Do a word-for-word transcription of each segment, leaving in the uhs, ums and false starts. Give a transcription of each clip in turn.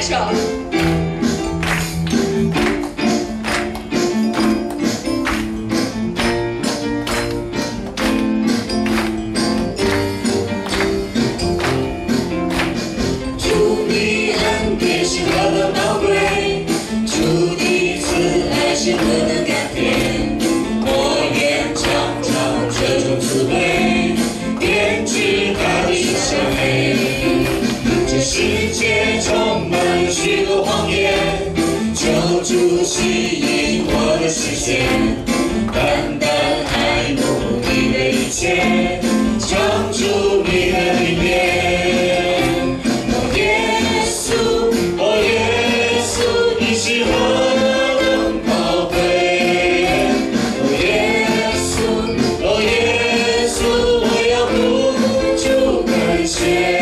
手。 主的恩典是何等宝贵，主的慈爱是何等甘甜，我愿尝尝这种滋味，便知它的香美。这世界充满许多谎言，求主吸引我的视线，单单爱慕你的一切，常驻你的里面。哦耶稣，哦耶稣，你是何等宝贵！哦耶稣，哦耶稣，我要不住感谢。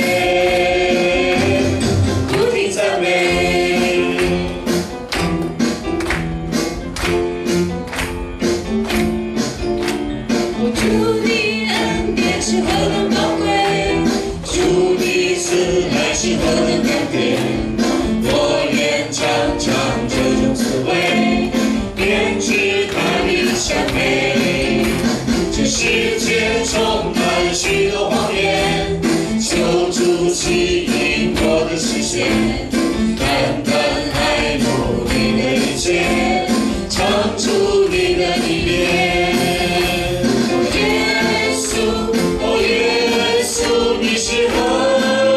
是何等甘甜，我愿尝尝这种滋味，便知它的香美。这世界充满许多谎言，求主吸引我的视线，单单爱慕你的一切，常驻你的里面。哦耶稣，哦耶稣，你是何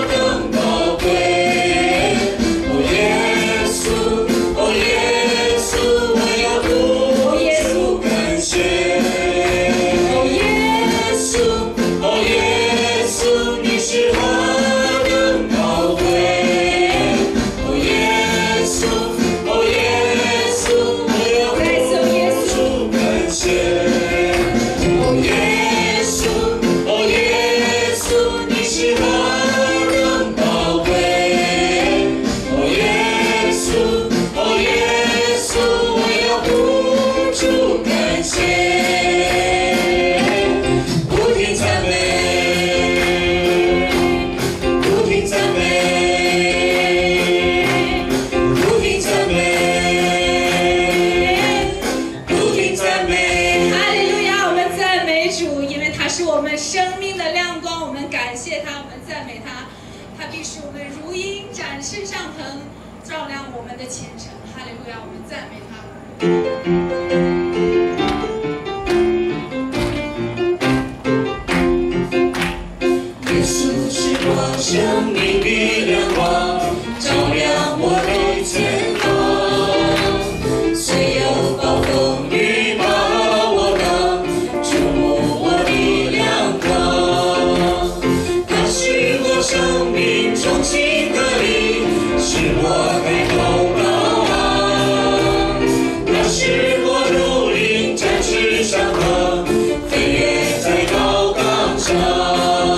生命的亮光，照亮我的前方。虽有暴风雨把我挡，注目我的亮光。它是我生命中心的力，是我抬头高望。它是我如鹰展翅上腾，飞跃在高岗上。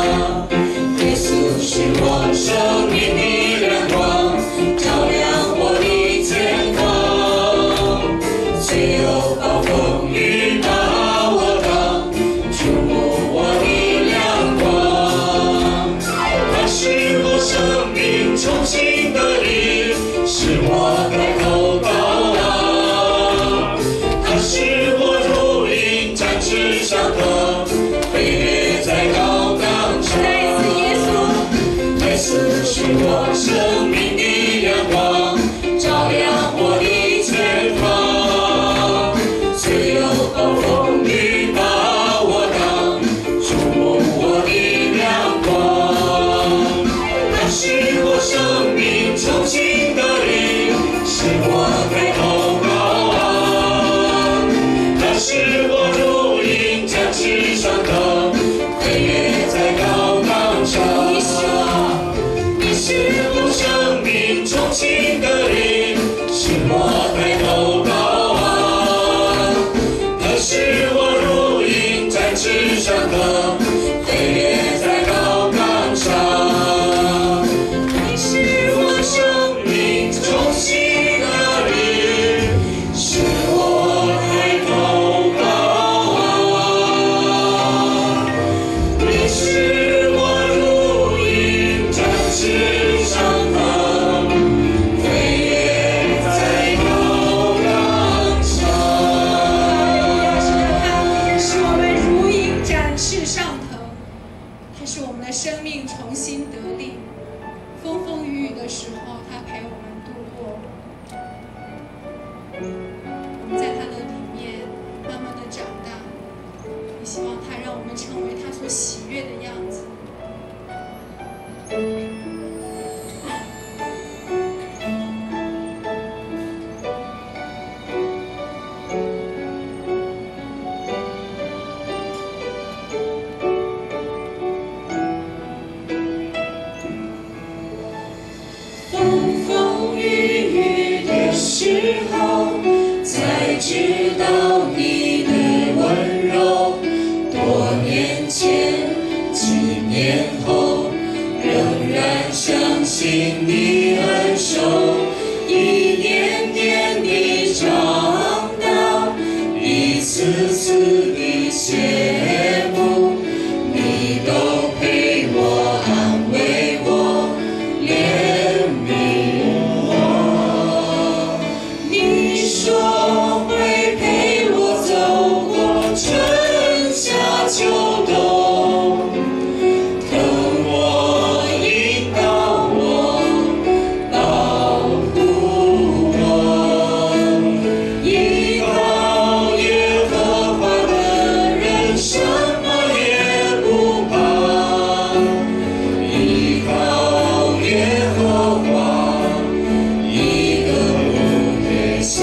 是我生命的亮光，照亮我的前方。虽有暴风雨把我挡，注目我的亮光。它是我生命中心的力，是我抬头高望。它是我如鹰展翅上腾，飞跃在高岗上。是我生命的亮光，照亮我的前方。虽有暴风雨把我挡，注目我的亮光。它是我生命中心的力，是我抬头高望。它是我如鹰展翅上腾，飞跃在高岗上。是我生命中心的力，是我抬头高望。它是我如鹰展翅上腾，飞跃在高岗上。你是我生命的时候，他陪我们度过。我们在他的里面慢慢的长大，也希望他让我们成为他所喜悦的样子。 时候才知道你的温柔，多年前几年后仍然相信你恩手，一点点地长大，一次次地谢幕，你都陪我安慰我怜悯我，你说会陪我走过春夏秋冬，疼我引导我保护我，依靠耶和华的人什么也不怕，依靠耶和华一个不撇下。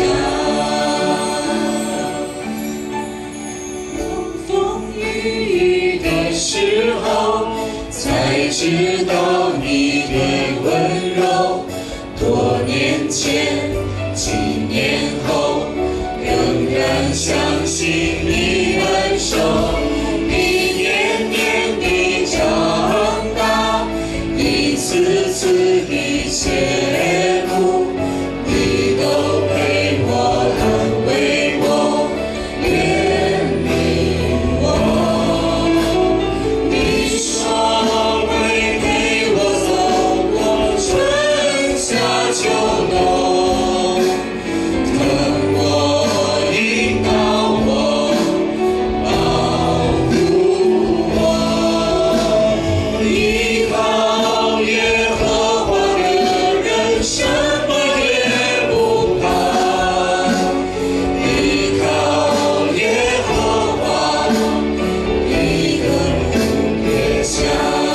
风雨雨的时候才知道你的温柔，多年前几年后仍然相信你恩手，一点点地长大，一次次地谢幕，你都陪我安慰我怜悯我，你说会陪我走过春夏秋冬，疼我引导我保护我，依靠耶和华的人什么也不怕，依靠耶和华一个不撇下，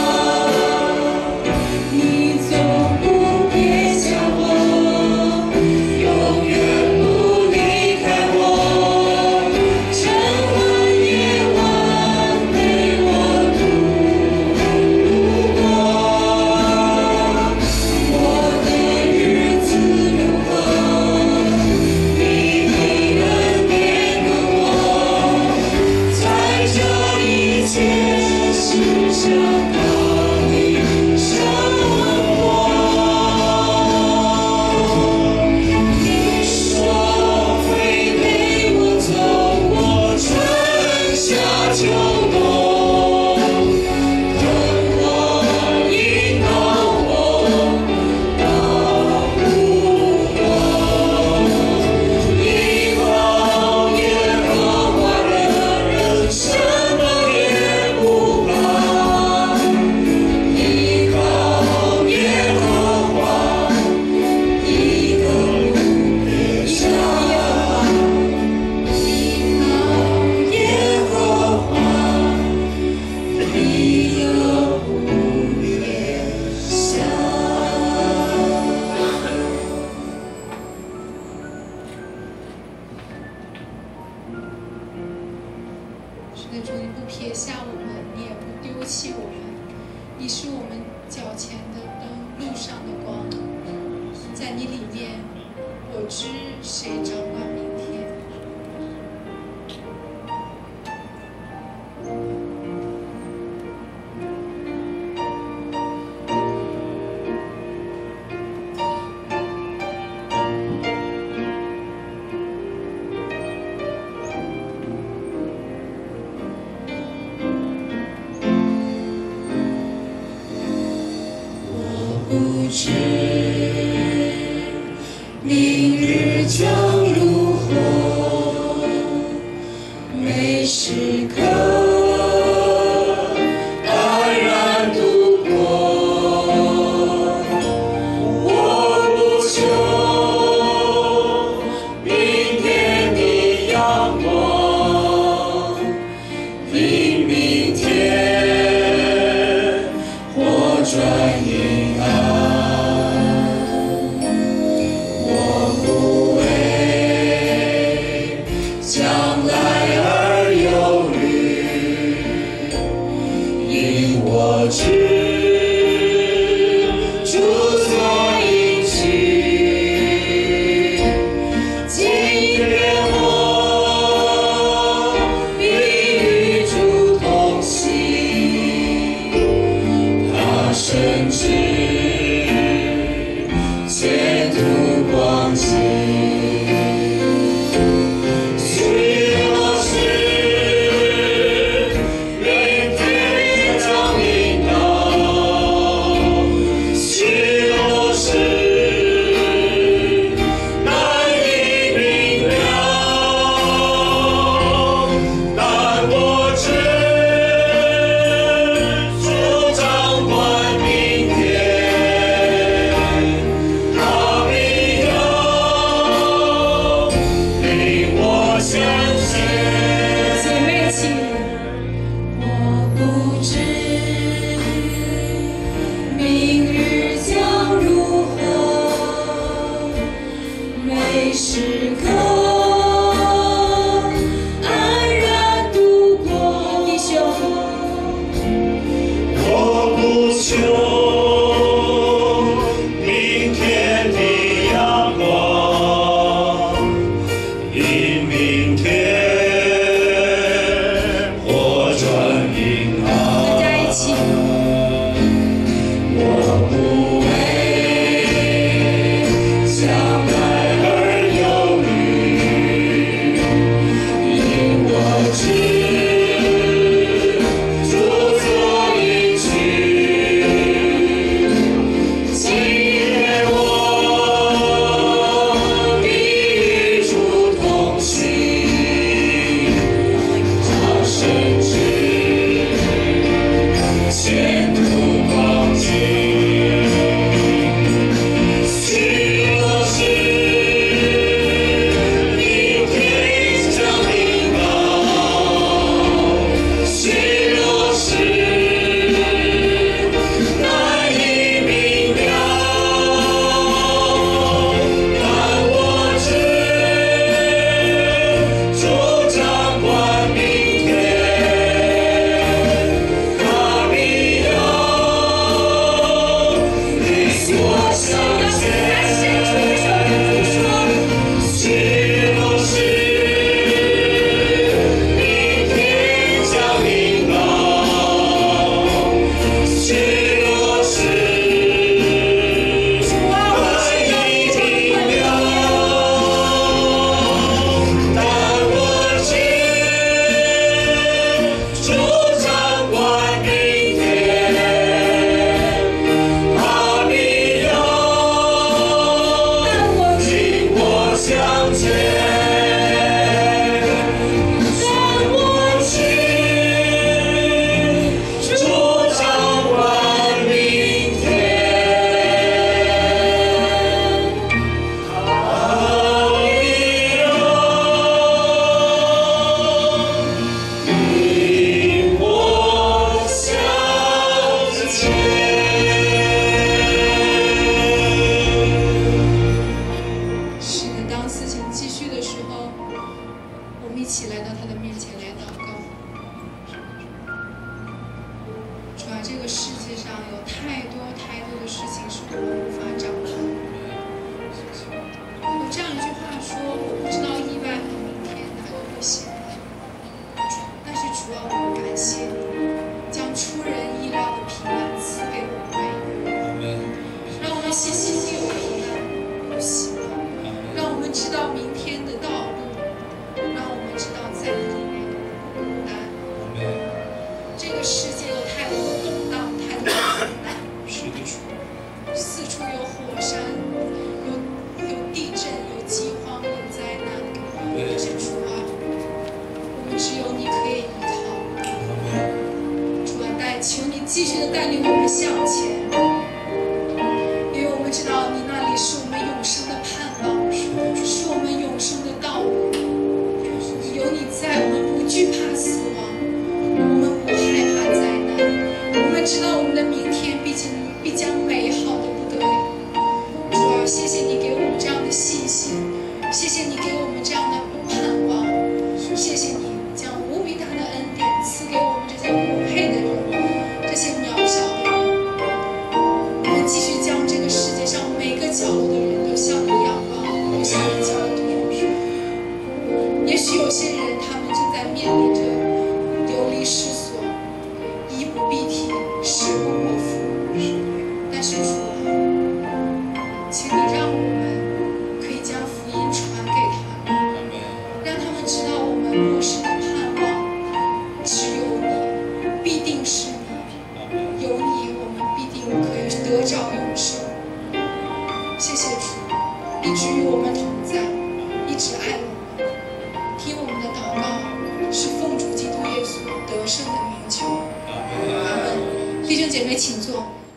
你总不撇下我，永远不离开我，晨晚夜晚陪我度过，我的日子如何，你的恩典跟我，在这一切世上哪里生活。你说会陪我走过春夏秋冬，疼我引导我保护我，依靠耶和华的人什么也不怕，依靠耶和华一个不撇下，依靠耶和华一个不撇下。 是的，主，你不撇下我们，你也不丢弃我们，你是我们脚前的灯，路上的光。在你里面，我知谁掌管明天。 不知明日将如何，每时刻安然度过。 向前，让我去主掌管明天。哈利路亚，引我向前。 是的，当事情继续的时候，我们一起来到他的面前来祷告。主啊，这个世界上有太多太多的事情是我们无法掌控的。有这样一句话说：“我不知道意外和明天哪个会先来。”但是主啊，我们感谢你，将出人意料的平安赐给我们每一个人，让我们心心里有平安，有希望。让我们知道明天的道路，让我们知道在你里面有孤单。这个世界有太多动荡，太多苦难，四处有火山，有有地震，有饥荒，有灾难。但是主啊，我们只有你可以依靠。主啊，带求你继续的带领我们向前，因为我们知道你那里是我们永生的盼望，是我们永生的道路。有你在，我们不惧怕死亡，我们不害怕灾难。我们知道我们的明天必将必将美好的不得了。主啊，谢谢你给我们这样的信心，谢谢你给我们这样的盼望，谢谢你将无比大的恩典赐给我们这些不配的人，这些渺小的人。我们继续将这个世界上每个角落的人都向你仰望，都向你交托。也许有些人他们正在面临着流离失所、衣不蔽体、食不果腹，但是主啊，请你让我们可以将福音传给他们，让他们知道我们末世的盼望只有你，必定是你，有你我们必定可以得着永生。谢谢主，一直与我们同在，一直爱我们。听我们的祷告，是奉主基督耶稣得胜的名求。阿门。弟兄姐妹，请坐。